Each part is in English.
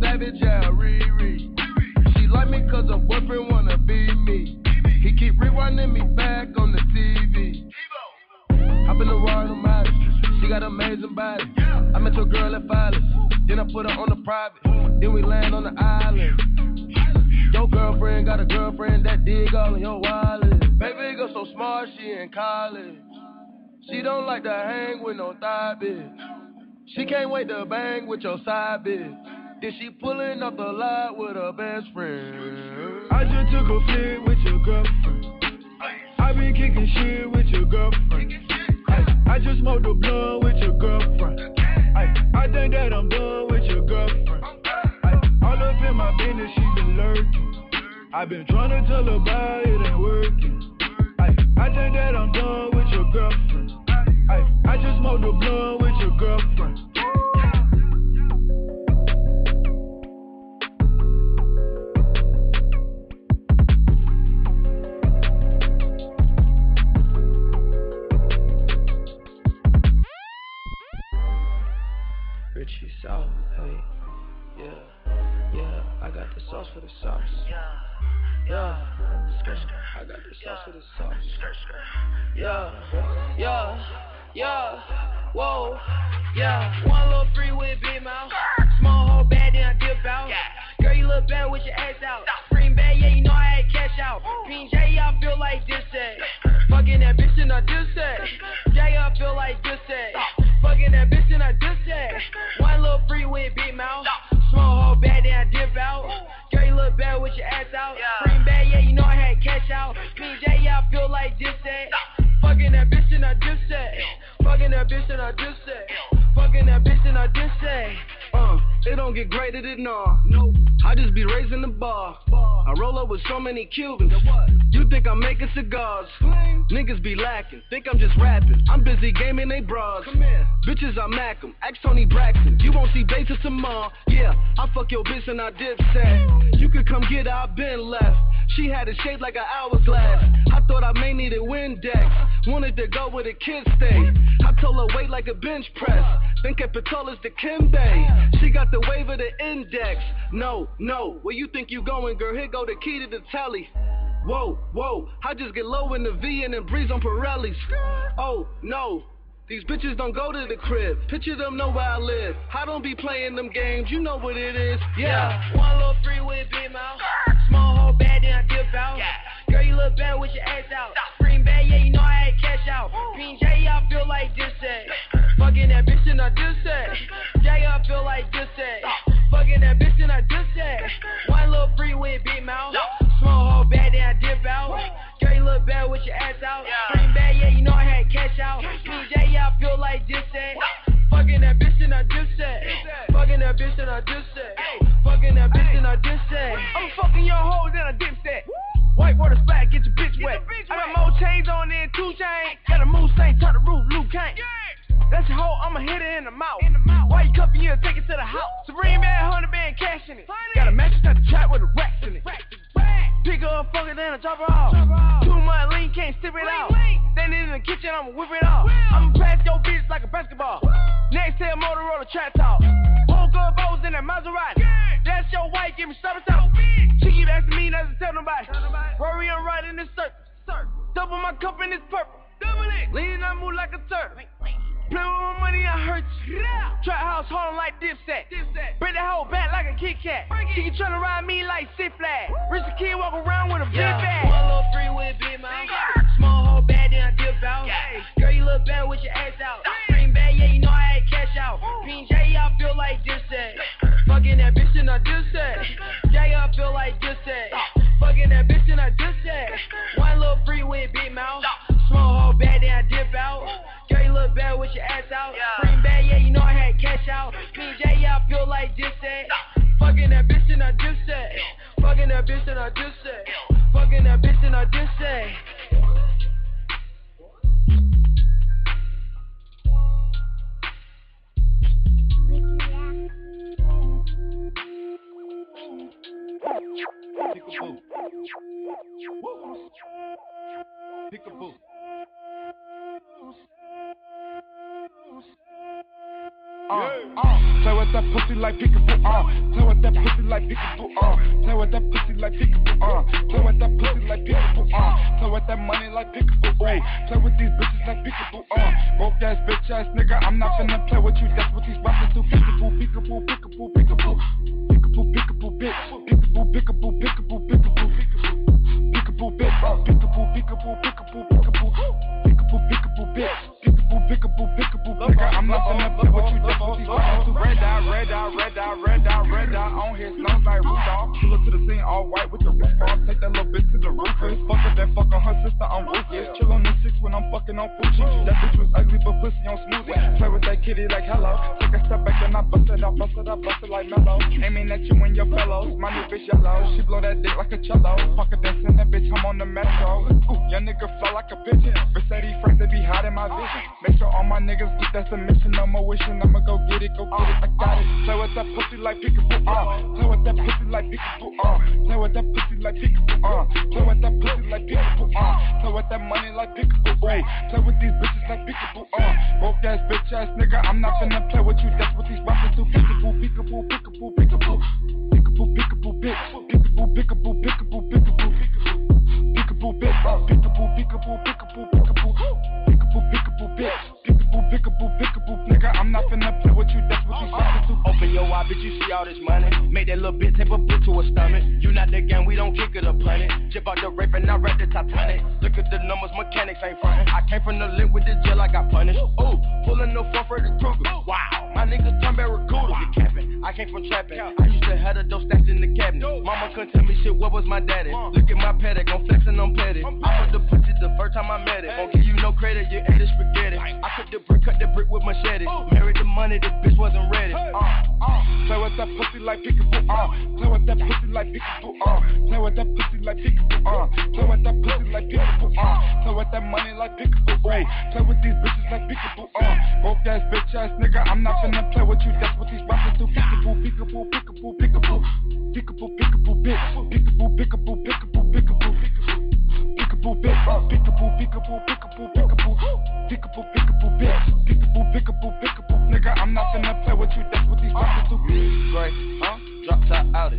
savage, yeah, Riri. She like me cause her boyfriend wanna be me. He keep rewinding me back on the TV. Hop in the ride, I'm out. She got an amazing body. I met your girl at Phyllis. Then I put her on the private. Then we land on the island. Your girlfriend got a girlfriend that dig all in your wallet. Baby girl so smart, she in college. She don't like to hang with no thigh bitch. She can't wait to bang with your side bitch. Then she pulling up the lot with her best friend. I just took a flick with your girlfriend. I been kicking shit with your girlfriend. I just smoked the blunt with your girlfriend. I think that I'm done with your girlfriend. All up in my business, she been lurking. I been trying to tell her about it ain't working. I think that I'm done with your girlfriend. I just smoked the blunt with your girlfriend. Richie sauce, hey, yeah, I got the sauce for the sauce. Yeah, I got the sauce for the sauce. Yeah, whoa, yeah. One little free with big mouth. Small hole bad, then I dip out. Girl, you look bad with your ass out. Green bag, yeah, you know I had cash out. PJ, I feel like this day. Fucking that bitch and I just said. Jay, I feel like this day. Fucking that bitch and I just said. One little free with big mouth. Small hole bad, then I dip out. Girl, you look bad with your ass out. Green bag, yeah, you know I had cash out. PJ, yeah, I feel like this day. Fucking that bitch and I just said. Fucking that bitch and I just said. Fucking that bitch and I just said. It don't get greater than all. No, I just be raising the bar. I roll up with so many Cubans. You think I'm making cigars? Niggas be lacking. Think I'm just rapping. I'm busy gaming they bras. Bitches I mac 'em. Ask Tony Braxton. You won't see bases tomorrow. Yeah, I fuck your bitch and I dip set. You could come get her. I been left. She had it shaped like an hourglass. I thought I may need a Windex. Wanted to go where the kids stay. I told her weight like a bench press. Then kept it tall as the Kimbe. She got the wave of the index. No, where you think you going, girl? Here go the key to the telly. Whoa, I just get low in the V and then breeze on Pirellis. Oh, no. These bitches don't go to the crib. Picture them know where I live. I don't be playing them games. You know what it is. Yeah. One little free with big mouth. Small hole bad, then I dip out. Girl, you look bad with your ass out. Green bag, yeah, you know I had cash out. PJ, I feel like this day. Fucking that bitch and I just said. Jay, I feel like this day. Fucking that bitch and I just said. One little free with big mouth. Small hole bad, then I dip out. Girl, you look bad with your ass out. Green bag, yeah, you know I had cash out. PJ, I feel like this day. Fucking that bitch and I just said. Fucking that bitch and I just said. Fucking that bitch and I just said. I'm fucking your hoes and a dipset. White water splat, get your bitch wet. I got more chains on there, 2 chains. Got a moose thing, turn the roof, Luke Kane. That's your hoe, I'ma hit her in the mouth. Why you cuffing you and take it to the house? Supreme bad, 100 band cash in it. Got a mattress at the trap with a racks in it. Pick her up, fuck it, then I drop her off. 2 months lean, can't stip it out. Standing in the kitchen, I'ma whip it off. I'ma pass your bitch like a basketball. Next to a Motorola trap talk. Woke up, I was in that Maserati. That's your wife, give me service out. She keep asking me not to tell nobody. Rory, I'm riding this circle. Double my cup in this purple. Leaning, I move like a turtle. Play with my money, I hurt you. Trap house hard like Dipset. Break that whole back like a Kit Kat. She keep tryna ride me like Six Flag. Rich the kid walk around with a big bag. One little free with big mouth. Small hole bad, then I dip out. Girl, you look bad with your ass out. Green bag, yeah, you know I had cash out. PJ, I feel like this day. Fucking that bitch and I just said. Jay, I feel like this day. Fucking that bitch and I just said. One little free with big mouth. Small hole bad, then I dip out. Girl, you look bad with your ass out. Green bag, yeah, you know I had cash out. PJ, yeah, I feel like this day. Fucking that bitch and I just said. Fucking that bitch and I just said. Fucking that bitch and I just said. Peekaboo. Peekaboo. Play with that pussy like peekaboo, play with that pussy like peekaboo, play with that pussy like peekaboo, play with that pussy like peekaboo, play with that money like peekaboo, play with these bitches like peekaboo, broke ass bitch ass nigga, I'm not finna play with you, that's what these rappers do, peekaboo, peekaboo, peekaboo, peekaboo, peekaboo, peekaboo, bitch, peekaboo, peekaboo, peekaboo, peekaboo, peekaboo, bitch, peekaboo, peekaboo, peekaboo, peekaboo, peekaboo, peekaboo, bitch, peekaboo, peekaboo, peekaboo, nigga, I'm not finna play with you, that's what these rappers do. Red eye, red eye, red eye, red eye, red eye, on his nose like Rudolph. Pull up to the scene all white with the roof off, take that little bitch to the roof. Fuck her, then fuck on her sister, I'm ruthless. Chill on the 6 when I'm fucking on Fuji. That bitch was ugly but pussy on smoothie. Play with that kitty like hello. Take a step back and I bust it out, bust it out, bust it like mellow. Aiming at you and your fellows, my new bitch yellow. She blow that dick like a cello. Fuck her dancing that bitch, I'm on the metro. Ooh, young nigga fly like a pigeon. Versace friends, they be hot in my vision. Make sure all my niggas get that submission, no more wishing. I'ma go get it, I got it. Play with that pussy like peekaboo, play with that pussy like peekaboo, play with that pussy like peekaboo, play with that pussy like peekaboo, play with that money like peekaboo, play with these bitches like peekaboo, broke ass bitch ass nigga, I'm not finna play with you, that's what these rappers do, peekaboo, peekaboo, peekaboo, peekaboo, peekaboo, peekaboo, bitch, peekaboo, peekaboo, peekaboo, peekaboo, peekaboo, bitch, peekaboo, peekaboo, peekaboo, peekaboo, peekaboo, peekaboo, bitch, peekaboo, peekaboo, peekaboo, nigga, I'm not finna play with you, that's what these rappers do. Open your eye, bitch, you see all this money. Make that little bitch tape a boot to her stomach. You not the gang, we don't kick it or punt it. Chip out the rape and I rap the Titanic. Look at the numbers, mechanics ain't frontin'. I came from the link with the jail, I got punished. Ooh, pulling no front for the Kruger. Wow, my niggas turn barracuda. You capping, I came from trapping. I used to have the dope stacked in the cabinet. Mama couldn't tell me shit, what was my daddy? Look at my paddock, I'm flexing on petty. I put the pussy the first time I met it. Won't give you no credit, you ate the spaghetti. I cut the brick with machete. Married the money, this bitch wasn't ready. Play with that pussy like peekaboo, play with that pussy like peekaboo, play with that pussy like peekaboo, play with that pussy like peekaboo, play with that money like peekaboo, play with these bitches like peekaboo, broke ass bitch ass nigga, I'm not finna play with you, that's what these rappers do, peekaboo, peekaboo, peekaboo, peekaboo, peekaboo, peekaboo, bitch, peekaboo, peekaboo, peekaboo, peekaboo, peekaboo, bitch, peekaboo, peekaboo, peekaboo, peekaboo, peekaboo, peekaboo, bitch, peekaboo, peekaboo, peekaboo, nigga, I'm not finna play with you, that's what these rappers do. Gray, drop top Audi,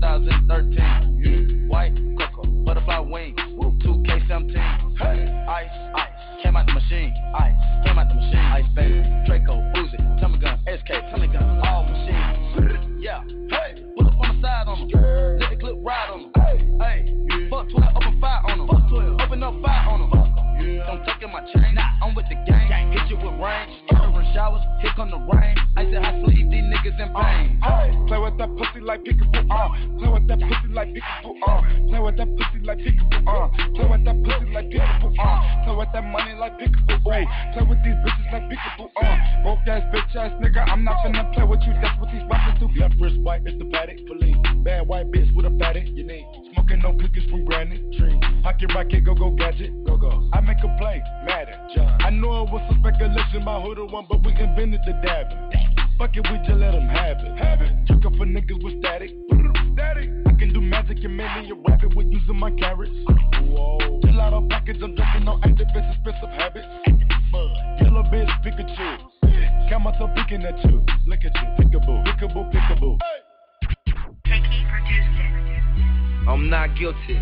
2013. White Coco, butterfly wings, 2K17. Ice, came out the machine. Ice, came out the machine. Ice baby, Draco, Uzi, Tommy gun, SK, Tommy gun, all machines. Yeah, hey, pull up on the side on them. Let the clip ride on them. Hey, fuck 12, open fire on them. Open up fire on them. Don't take in my chain, I'm with the gang. Hit you with rain, in showers, here come the rain. I said I sleep, these niggas in pain. Play with that pussy like peekaboo, play with that pussy like peekaboo, play with that pussy like peekaboo, play with that pussy like peekaboo, play with that money like peekaboo, play with these bitches like peekaboo, broke ass bitch ass nigga, I'm not finna play with you, that's what these rappers do. Left wrist white, it's the paddock, police. Bad white bitch with a fatty, you need. Smoking no cookies from Granny Tree. Hockey rocket, go gadget, go. I make a play, Madden, John. I know it was some speculation about who the one, but we invented the dabbing. Fuck it, we just let them have it. Took up for niggas with static. I can do magic and make a rabbit with using my carrots. Whoa. Gelato package, I'm drinking no activist, expensive habits. Yellow bitch, Pikachu. Count myself picking at you. Look at you, peekaboo, peekaboo, peekaboo. Technique produced it. I'm not guilty.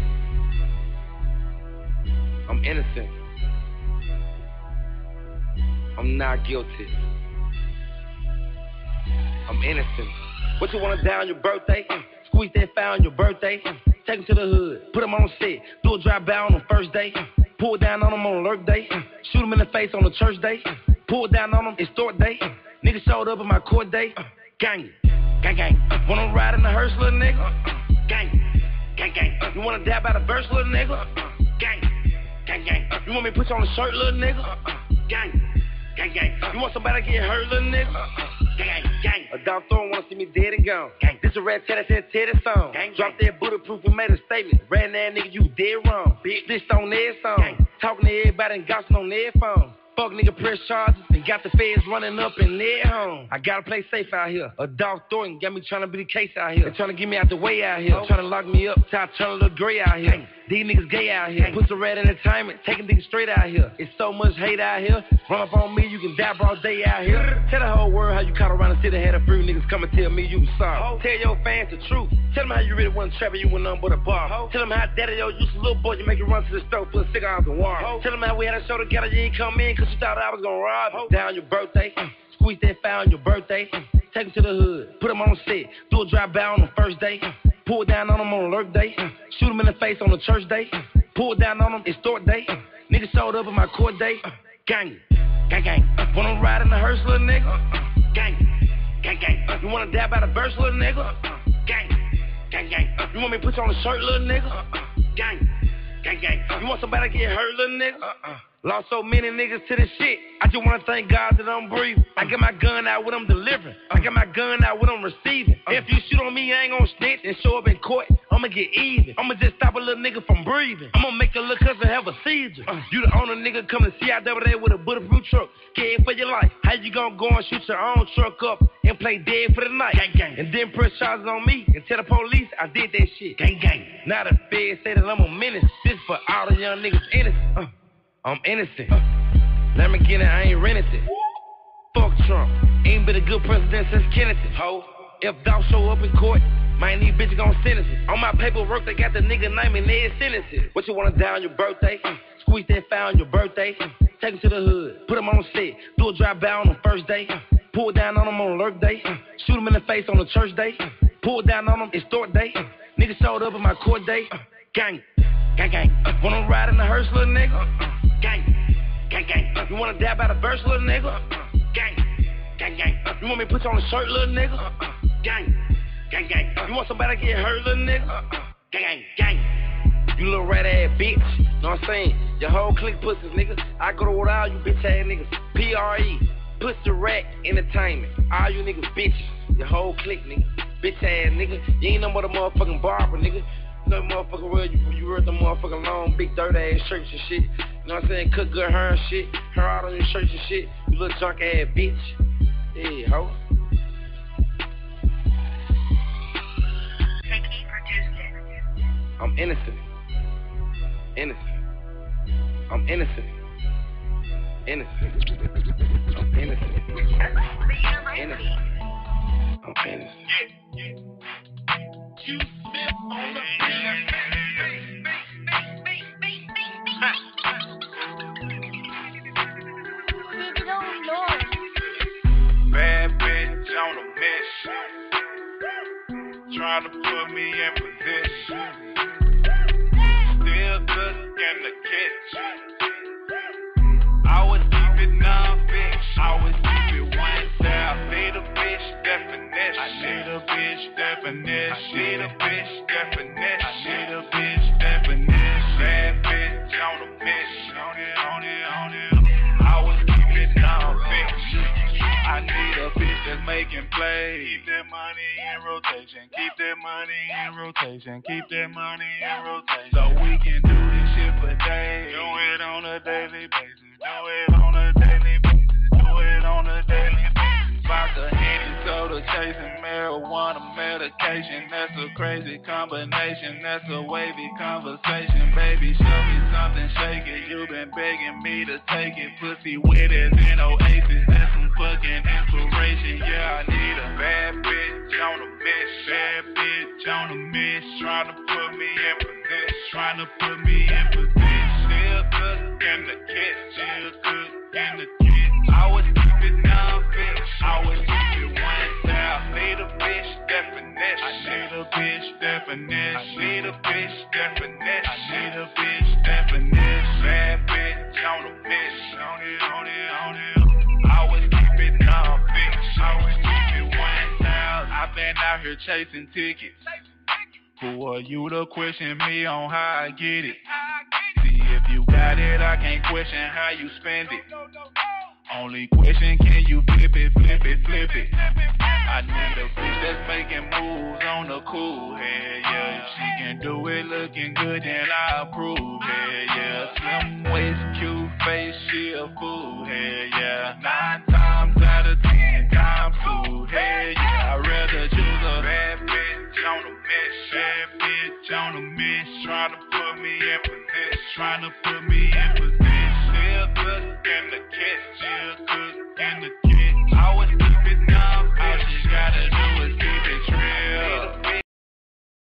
I'm innocent. I'm not guilty. I'm innocent. What you wanna die on your birthday? Squeeze that fire on your birthday. Take him to the hood, put him on set, do a drive-by on the first day. Pull down on him on alert day. Shoot him in the face on the church day. Pull down on him, it's store day. Niggas showed up in my court day. Gang, gang, gang. Wanna ride in the hearse, little nigga? Gang, gang, gang. You wanna die by the verse, little nigga? Gang, gang, gang. You want me to put you on the shirt, little nigga? Gang, gang, gang. You want somebody to get hurt, little nigga? Gang, gang. A dog throwing wanna see me dead and gone. Gang. This a rat tat that said Teddy song. Gang. Dropped that bulletproof and made a statement. Ran that nigga, you dead wrong. Bitch on their song. Gang. Talking to everybody and gossiping on their phone. Fuck nigga press charges and got the feds running up and led home. I gotta play safe out here. A dog Thornton got me trying to be the case out here. They trying to get me out the way out here. Trying to lock me up till I turn a little gray out here. These niggas gay out here. Put some red entertainment, taking niggas straight out here. It's so much hate out here. Run up on me, you can die broad day out here. Tell the whole world how you caught around the city, had a few niggas come and tell me you was sorry. Tell your fans the truth. Tell them how you really wasn't trapping, you went nothing but a bar. Tell them how daddy yo used a little boy, you make it run to the store for a cigar and water. Tell them how we had a show together, you ain't come in cause you thought I was gonna rob you. Down your birthday, squeeze that file on your birthday. Take him to the hood, put him on set, do a drive-by on the first day. Pull down on him on alert day, shoot him in the face on the church day. Pull down on him, it's store day. Niggas showed up in my court day. Gang, gang, gang. Wanna ride in the hearse, little nigga? Gang, gang, gang. You wanna dab by the verse, little nigga? Gang, gang, gang. You want me to put you on a shirt, little nigga? Gang, gang, gang. You want somebody to get hurt, little nigga? Lost so many niggas to this shit. I just wanna thank God that I'm breathing. I get my gun out when I'm delivering. I get my gun out when I'm receiving. If you shoot on me, I ain't gon' snitch and show up in court. I'ma get even. I'ma just stop a little nigga from breathing. I'ma make a little cousin have a seizure. You the owner nigga come to see out there with a bulletproof truck. Scared for your life. How you gon' go and shoot your own truck up and play dead for the night? Gang, gang. And then press charges on me and tell the police I did that shit. Gang, gang. Now the feds say that I'm a menace. This for all the young niggas innocent. I'm innocent. Let me get it, I ain't rented it. Fuck Trump. Ain't been a good president since Kennedy. Ho. If Dow show up in court, man, these bitches gon' sentence it. On my paperwork, they got the nigga name and they sentences. What you wanna die on your birthday? Squeeze that file on your birthday. Take him to the hood, put him on set, do a drive-by on the first day. Pull down on him on alert day. Shoot him in the face on the church day. Pull down on him, it's store day. Niggas showed up in my court day. Gang, gang, gang. Wanna ride in the hearse, little nigga? Gang, gang, gang. You wanna dab by the verse, little nigga? Gang, gang, gang. You want me to put you on a shirt, little nigga? Gang, gang, gang. You want somebody to get hurt, little nigga? Gang, gang, gang. You little rat ass bitch. Know what I'm saying? Your whole clique pussies, nigga. I go to with all you bitch ass niggas. PRE, Pussy Rat Entertainment. All you niggas bitches. Your whole clique, nigga. Bitch ass nigga. You ain't no more the motherfucking barber, nigga. No motherfucker real, you wear the motherfucking long, big, dirty ass shirts and shit. You know what I'm saying? Cut good hair and shit. Hair out on your shirts and shit. You little junk ass bitch. Yeah, ho. I'm innocent. Innocent. I'm innocent. Innocent. I'm innocent. Innocent. I'm innocent. You Smith on the Bad bitch on a mission, trying to put me in position. Still cooking the kitchen. I was keep it non-fiction. I was keep it one style. Need a bitch definition. I need a bitch definition. I need a bitch definition. I need a bitch definition. Bad bitch on a mission. On it. I was keep it non-fiction. I need a bitch that's making plays. Keep that money in rotation. Keep that money in rotation. Keep that money in rotation. So we can do this shit for days. Do it on a daily basis. Do it on a daily basis. Do it on a daily basis. Vodka, Henny, soda, chasing marijuana, medication. That's a crazy combination. That's a wavy conversation. Baby, show me something, shake it. You been begging me to take it. Pussy wet as an oasis. That's some fucking inspiration. Yeah, I need a bad bitch on a mission. Bad bitch on a mission. Trying to put me in position. Trying to put me in position. Still cook in the kitchen. Still cook in the kitchen. I was keeping non-fiction. I was keeping one style. Need a bitch definition. I need a bitch definition. I need a bitch definition. I need a bitch definition. Bad bitch on a mission. On it. I was keeping non-fiction. I was keeping one style. I've been out here chasing tickets. Who are you to question me on how I get it? See, if you got it, I can't question how you spend it. Only question, can you flip it, flip it, flip it? I need a bitch that's making moves on the cool, hell yeah. If she can do it looking good, then I approve, hell yeah. Slim waist, cute face, she a fool, hell yeah. 9 times out of 10 times fool, hell yeah. I'd rather choose a bad bitch on a miss, bad bitch on a miss, trying to put me in position, trying to put me in position. She'll cook in the kitchen, she'll cook in the kitchen. I was keep it